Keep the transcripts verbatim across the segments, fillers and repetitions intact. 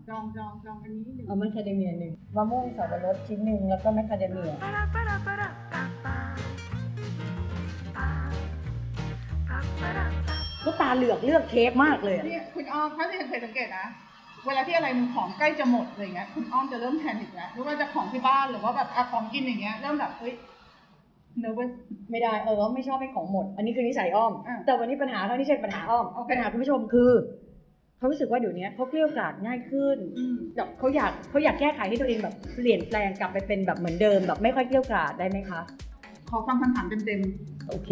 จองจองจองอันนี้หนึ่งเอาแมคคาเดเมียหนึ่งมะม่วงสับปะรดชิ้นหนึ่งแล้วก็แมคคาเดเมียก็ตาเหลือกเลือกเค้กมากเลยเนี่ยคุณอ้อมถ้าที่เคยสังเกตนะเวลาที่อะไรมันของใกล้จะหมดอะไรเงี้ยคุณอ้อมจะเริ่มแพนิคแล้วไม่ว่าจะของที่บ้านหรือว่าแบบอะของกินอย่างเงี้ยเริ่มแบบเฮ้ยเนอร์เวสไม่ได้เออไม่ชอบให้ของหมดอันนี้คือนิสัยอ้อมแต่วันนี้ปัญหาเขาไม่ใช่ปัญหาอ้อม okay. ปัญหาคุณผู้ชมคือเขารู้สึกว่าเดี๋ยวนี้เขาเกลี้ยกล่อมง่ายขึ้นแบบเขาอยากเขาอยากแก้ไขให้ตัวเองแบบเปลี่ยนแปลงกลับไปเป็นแบบเหมือนเดิมแบบไม่ค่อยเกลี้ยกล่อมได้ไหมคะขอฟังคำถามเต็มๆโอเค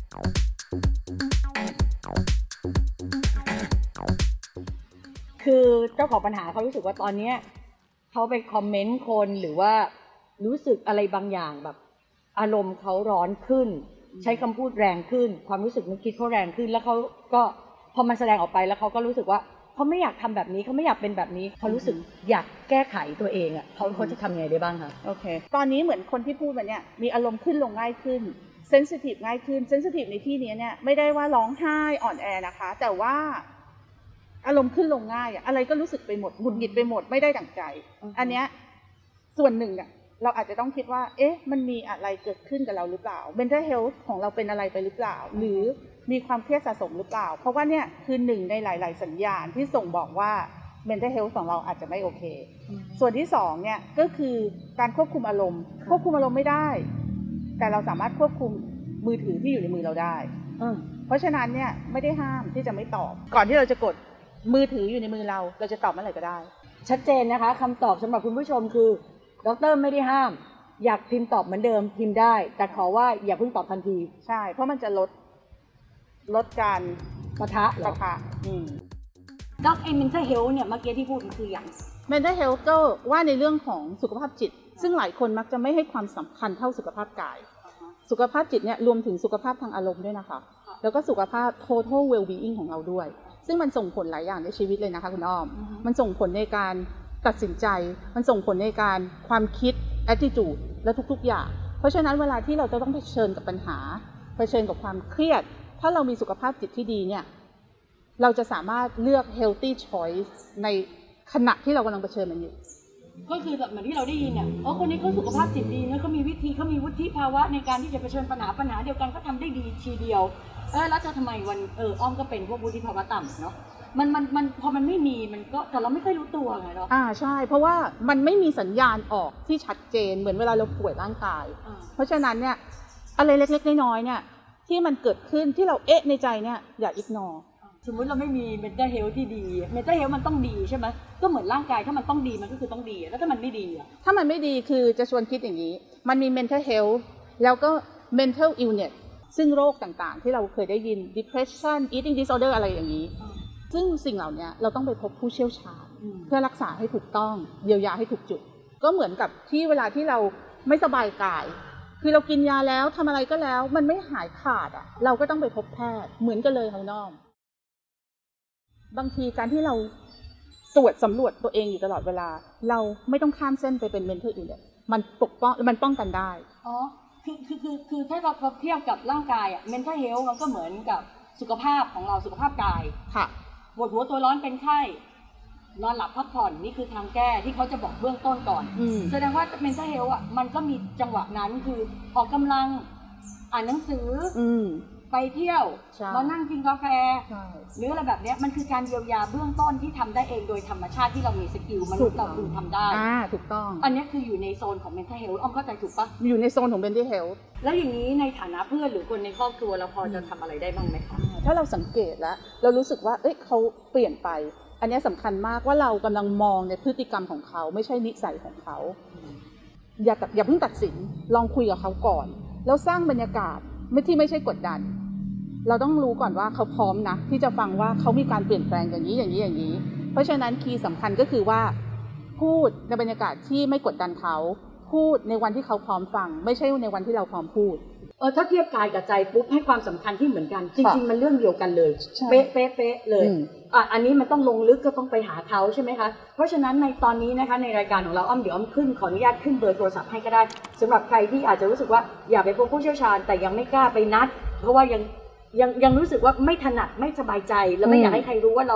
คือเจ้าของปัญหาเขารู้สึกว่าตอนนี้เขาไปคอมเมนต์คนหรือว่ารู้สึกอะไรบางอย่างแบบอารมณ์เขาร้อนขึ้นใช้คำพูดแรงขึ้นความรู้สึกนึกคิดเขาแรงขึ้นแล้วเขาก็พอมันแสดงออกไปแล้วเขาก็รู้สึกว่าเขาไม่อยากทำแบบนี้เขาไม่อยากเป็นแบบนี้เขารู้สึกอยากแก้ไขตัวเองอ่ะเขาเขาจะทำยังไงได้บ้างคะโอเคตอนนี้เหมือนคนที่พูดแบบเนี้ยมีอารมณ์ขึ้นลงง่ายขึ้นเซนซิทีฟง่ายขึ้นเซนซิทีฟในที่นี้เนี่ยไม่ได้ว่าร้องไห้อ่อนแอนะคะแต่ว่าอารมณ์ขึ้นลงง่ายอะอะไรก็รู้สึกไปหมดหงุดหงิดไปหมดไม่ได้ดั่งใจ uh-huh. อันเนี้ยส่วนหนึ่งอะเราอาจจะต้องคิดว่าเอ๊ะมันมีอะไรเกิดขึ้นกับเราหรือเปล่า mental health ของเราเป็นอะไรไปหรือเปล่า uh-huh. หรือมีความเครียดสะสมหรือเปล่าเพราะว่าเนี่ยคือหนึ่งในหลายๆสัญญาณที่ส่งบอกว่า mental health ของเราอาจจะไม่โอเค uh-huh. ส่วนที่สองเนี่ยก็คือการควบคุมอารมณ์ uh-huh. ควบคุมอารมณ์ไม่ได้แต่เราสามารถควบคุมมือถือที่อยู่ในมือเราได้ uh-huh. เพราะฉะนั้นเนี่ยไม่ได้ห้ามที่จะไม่ตอบก่อนที่เราจะกดมือถืออยู่ในมือเราเราจะตอบเมื่อไหร่ก็ได้ชัดเจนนะคะคำตอบสำหรับคุณผู้ชมคือดร.ไม่ได้ห้ามอยากพิมพ์ตอบเหมือนเดิมพิมพ์ได้แต่ขอว่าอย่าเพิ่งตอบทันทีใช่เพราะมันจะลดลดการปะทะปะทะด็อกไอ mental health เนี่ยเมื่อกี้ที่พูดมันคืออย่าง mental health ก็ว่าในเรื่องของสุขภาพจิตซึ่งหลายคนมักจะไม่ให้ความสำคัญเท่าสุขภาพกายสุขภาพจิตเนี่ยรวมถึงสุขภาพทางอารมณ์ด้วยนะคะแล้วก็สุขภาพ total well being ของเราด้วยซึ่งมันส่งผลหลายอย่างในชีวิตเลยนะคะคุณอ้อม uh-huh. มันส่งผลในการตัดสินใจมันส่งผลในการความคิด attitude และทุกๆอย่างเพราะฉะนั้นเวลาที่เราจะต้องเผชิญกับปัญหาเผชิญกับความเครียดถ้าเรามีสุขภาพจิตที่ดีเนี่ยเราจะสามารถเลือก healthy choice ในขณะที่เรากำลังเผชิญมันอยู่ก็คือแบบเหมือนที่เราได้ยินเนี่ยอ๋อคนนี้เขาสุขภาพจิตดีนะเขามีวิธีเขามีวุฒิภาวะในการที่จะเผชิญปัญหาปัญหาเดียวกันเขาทำได้ดีทีเดียวเออแล้วจะทำไมวันเอออ้อมก็เป็นพวกวุฒิภาวะต่ำเนาะมันมันมันพอมันไม่มีมันก็แต่เราไม่ค่อยรู้ตัวไงเนาะอ่าใช่เพราะว่ามันไม่มีสัญญาณออกที่ชัดเจนเหมือนเวลาเราป่วยร่างกายเพราะฉะนั้นเนี่ยอะไรเล็กๆน้อยๆเนี่ยที่มันเกิดขึ้นที่เราเอ๊ะในใจเนี่ยอย่าอิกนอร์สมมุติเราไม่มี mental health ที่ดี mental health มันต้องดีใช่ไหมก็เหมือนร่างกายถ้ามันต้องดีมันก็คือต้องดีแล้วถ้ามันไม่ดีอ่ะถ้ามันไม่ดีคือจะชวนคิดอย่างนี้มันมี mental health แล้วก็ mental illness ซึ่งโรคต่างๆที่เราเคยได้ยิน depression eating disorder อะไรอย่างนี้ซึ่งสิ่งเหล่านี้เราต้องไปพบผู้เชี่ยวชาญเพื่อรักษาให้ถูกต้องเยียวยาให้ถูกจุดก็เหมือนกับที่เวลาที่เราไม่สบายกายคือเรากินยาแล้วทำอะไรก็แล้วมันไม่หายขาดอ่ะเราก็ต้องไปพบแพทย์เหมือนกันเลยค่ะน้องบางทีการที่เราตรวจสำรวจตัวเองอยู่ตลอดเวลาเราไม่ต้องข้ามเส้นไปเป็น mental illness มันปกป้องมันป้องกันได้อ๋อคือคือคือคือถ้าเราเทียบกับร่างกายอ่ะ mental health มันก็เหมือนกับสุขภาพของเราสุขภาพกายค่ะปวดหัวตัวร้อนเป็นไข้นอนหลับพักผ่อนนี่คือทางแก้ที่เขาจะบอกเบื้องต้นก่อนแสดงว่า mental health อ่ะมันก็มีจังหวะนั้นคือออกกำลังอ่านหนังสือไปเที่ยวมานั่งกินกาแฟหรืออะไรแบบนี้มันคือการเยียวยาเบื้องต้นที่ทำได้เองโดยธรรมชาติที่เรามีสกิลมนุษย์เราดูทำได้อ่าถูกต้องอันนี้คืออยู่ในโซนของ mental health อ้อมเข้าใจถูกปะอยู่ในโซนของ mental health แล้วอย่างนี้ในฐานะเพื่อนหรือคนในครอบครัวเราพอจะทำอะไรได้บ้างไหมคะถ้าเราสังเกตแล้วเรารู้สึกว่าเอ้ยเขาเปลี่ยนไปอันนี้สำคัญมากว่าเรากำลังมองในพฤติกรรมของเขาไม่ใช่นิสัยของเขาอย่าอย่าเพิ่งตัดสินลองคุยกับเขาก่อนแล้วสร้างบรรยากาศไม่ที่ไม่ใช่กดดันเราต้องรู้ก่อนว่าเขาพร้อมนะที่จะฟังว่าเขามีการเปลี่ยนแปลงอย่างนี้อย่างนี้อย่างนี้เพราะฉะนั้นคีย์สำคัญก็คือว่าพูดในบรรยากาศที่ไม่กดดันเขาพูดในวันที่เขาพร้อมฟังไม่ใช่ในวันที่เราพร้อมพูดเออถ้าเทียบกายกับใจปุ๊บให้ความสำคัญที่เหมือนกันจริงๆมันเรื่องเดียวกันเลยเป๊ะเป๊ะเป๊ะเลยอ่ะอันนี้มันต้องลงลึกก็ต้องไปหาเขาใช่ไหมคะเพราะฉะนั้นในตอนนี้นะคะในรายการของเราอ้อมเดี๋ยวอ้อมขึ้นขออนุญาตขึ้นเบอร์โทรศัพท์ให้ก็ได้สำหรับใครที่อาจจะรู้สึกว่าอยากไปพบผู้เชี่ยวชาญแต่ยังไม่กล้าไปนัดเพราะว่ายังยังยังรู้สึกว่าไม่ถนัดไม่สบายใจแล้วไม่อยากให้ใครรู้ว่าเรา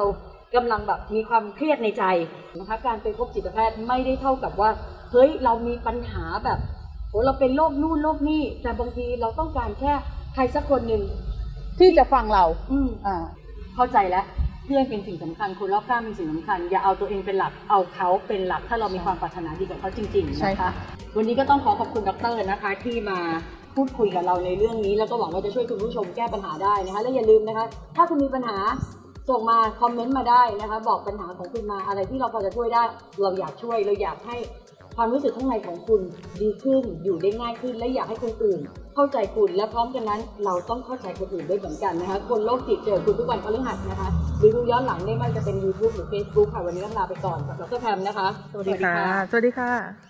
กำลังแบบมีความเครียดในใจนะคะการไปพบจิตแพทย์ไม่ได้เท่ากับว่าเฮ้ยเรามีปัญหาแบบโหเราเป็นโรคนู่นโรคนี่แต่บางทีเราต้องการแค่ใครสักคนหนึ่งที่จะฟังเราอืมอ่าเข้าใจแล้วเพื่อนเป็นสิ่งสำคัญคนรอบข้างเป็นสิ่งสำคัญอย่าเอาตัวเองเป็นหลักเอาเขาเป็นหลักถ้าเรามีความปรารถนาดีกับเขาจริงๆใช่นะคะค่ะวันนี้ก็ต้องขอขอบคุณดรนะคะที่มาพูดคุยกับเราในเรื่องนี้แล้วก็หวังว่าจะช่วยคุณผู้ชมแก้ปัญหาได้นะคะและอย่าลืมนะคะถ้าคุณมีปัญหาส่งมาคอมเมนต์มาได้นะคะบอกปัญหาของคุณมาอะไรที่เราพอจะช่วยได้เราอยากช่วยเราอยากให้ความรู้สึกข้างในของคุณดีขึ้นอยู่ได้ง่ายขึ้นและอยากให้คนอื่นเข้าใจคุณและพร้อมกันนั้นเราต้องเข้าใจคนอื่นด้วยเหมือนกันนะคะคนโรคจิตเจอคุณทุกวันพฤหัสนะคะหรือดูย้อนหลังได้ไม่ว่าจะเป็น ยูทูบ หรือ เฟซบุ๊ก ค่ะวันนี้ต้องลาไปก่อนกับดรแพมนะคะสวัสดีค่ะ